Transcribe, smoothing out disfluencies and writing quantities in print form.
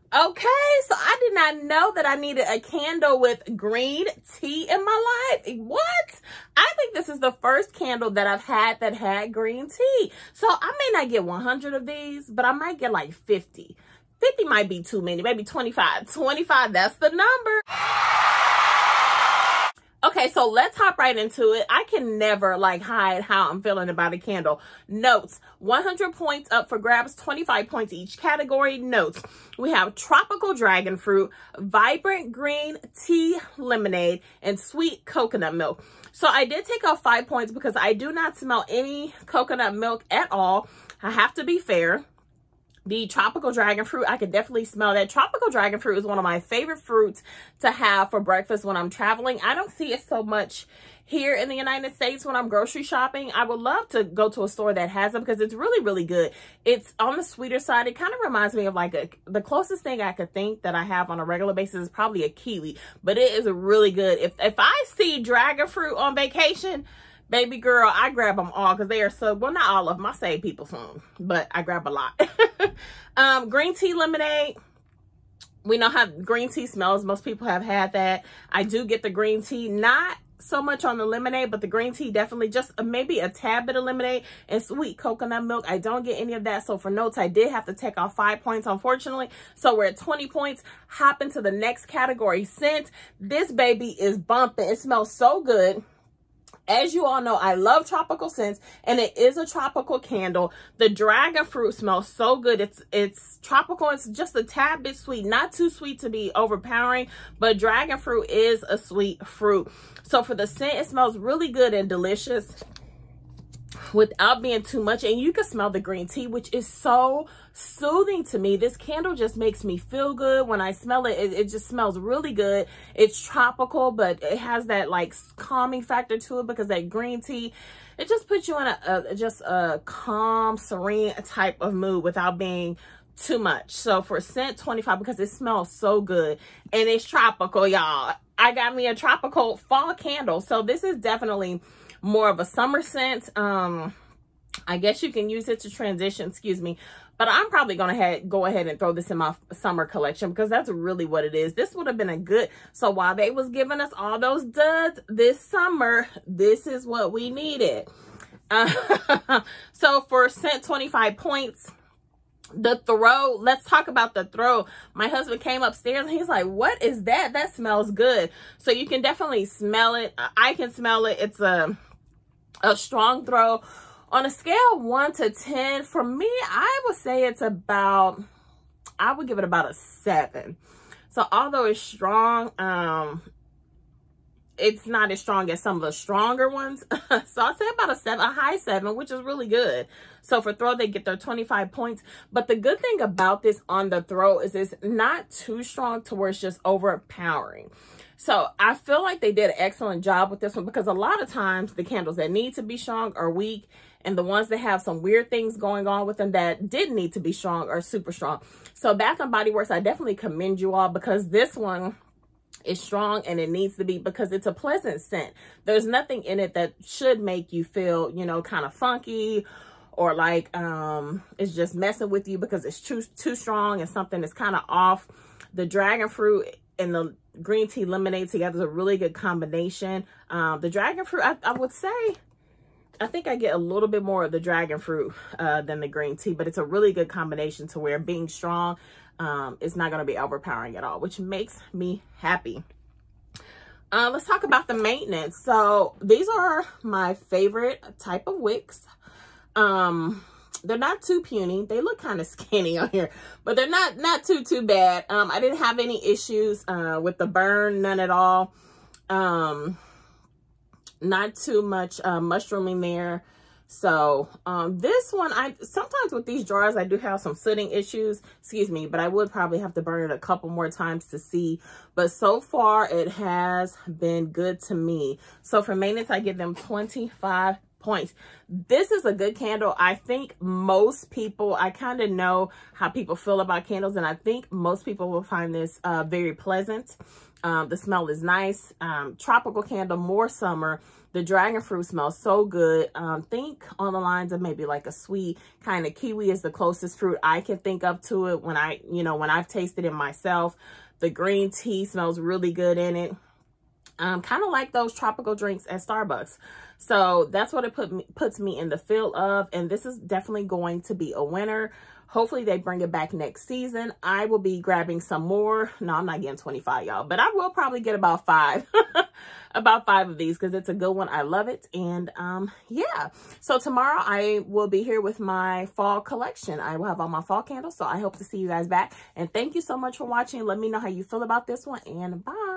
Okay, so I did not know that I needed a candle with green tea in my life. What? I think this is the first candle that I've had that had green tea. So I may not get 100 of these, but I might get like 50. 50 might be too many, maybe 25. 25, that's the number. Okay, so let's hop right into it. I can never like hide how I'm feeling about a candle. Notes, 100 points up for grabs, 25 points each category. Notes, we have tropical dragon fruit, vibrant green tea lemonade, and sweet coconut milk. So I did take off 5 points because I do not smell any coconut milk at all. I have to be fair. The tropical dragon fruit, I could definitely smell that. Tropical dragon fruit is one of my favorite fruits to have for breakfast when I'm traveling. I don't see it so much here in the United States when I'm grocery shopping. I would love to go to a store that has it because it's really, really good. It's on the sweeter side. It kind of reminds me of like the closest thing I could think that I have on a regular basis is probably a kiwi, but it is really good. If I see dragon fruit on vacation, baby girl, I grab them all because they are so, well, not all of them. I save people some, but I grab a lot. Green tea lemonade. We know how green tea smells. Most people have had that. I do get the green tea, not so much on the lemonade, but the green tea definitely, just maybe a tad bit of lemonade and sweet coconut milk. I don't get any of that. So for notes, I did have to take off 5 points, unfortunately. So we're at 20 points. Hop into the next category, scent. This baby is bumping. It smells so good. As you all know, I love tropical scents, and it is a tropical candle. The dragon fruit smells so good. It's tropical. It's just a tad bit sweet, not too sweet to be overpowering, but dragon fruit is a sweet fruit. So for the scent, it smells really good and delicious without being too much. And you can smell the green tea, which is so soothing to me. This candle just makes me feel good. When I smell it, it just smells really good. It's tropical, but it has that like calming factor to it because that green tea, it just puts you in a calm, serene type of mood without being too much. So for scent, 25 because it smells so good and it's tropical, y'all. I got me a tropical fall candle. So this is definitely more of a summer scent. I guess you can use it to transition, excuse me, but I'm probably gonna go ahead and throw this in my summer collection because that's really what it is. This would have been a good, so while they was giving us all those duds this summer, this is what we needed. So for scent, 25 points. The throw, let's talk about the throw. My husband came upstairs and he's like, what is that? That smells good. So you can definitely smell it. I can smell it. It's a strong throw. On a scale of 1 to 10, for me, I would say it's about, I would give it about a 7. So although it's strong, it's not as strong as some of the stronger ones. So I'll say about a 7, a high 7, which is really good. So for throw, they get their 25 points. But the good thing about this on the throw is it's not too strong to where it's just overpowering. So I feel like they did an excellent job with this one because a lot of times the candles that need to be strong are weak, and the ones that have some weird things going on with them that didn't need to be strong are super strong. So Bath & Body Works, I definitely commend you all because this one is strong and it needs to be because it's a pleasant scent. There's nothing in it that should make you feel, you know, kind of funky or like it's just messing with you because it's too strong and something is kind of off. The dragon fruit and the green tea lemonade together is a really good combination. The dragon fruit, I would say, I think I get a little bit more of the dragon fruit than the green tea, but it's a really good combination to where being strong is not going to be overpowering at all, which makes me happy. Let's talk about the maintenance. So these are my favorite type of wicks. They're not too puny. They look kind of skinny on here, but they're not too bad. I didn't have any issues with the burn, none at all. Not too much mushrooming there. So this one, sometimes with these drawers I do have some sooting issues, excuse me, but I would probably have to burn it a couple more times to see. But so far it has been good to me. So for maintenance, I give them 25 points. This is a good candle. I think most people, I kind of know how people feel about candles, and I think most people will find this very pleasant. The smell is nice. Tropical candle, more summer. The dragon fruit smells so good. Think on the lines of maybe like a sweet kind of kiwi is the closest fruit I can think of to it when when I've tasted it myself. The green tea smells really good in it. Kind of like those tropical drinks at Starbucks. So that's what it puts me in the feel of. And this is definitely going to be a winner. Hopefully they bring it back next season. I will be grabbing some more. No, I'm not getting 25, y'all, but I will probably get about 5. About 5 of these because it's a good one. I love it. And yeah, so tomorrow I will be here with my fall collection. I will have all my fall candles. So I hope to see you guys back. And thank you so much for watching. Let me know how you feel about this one, and bye.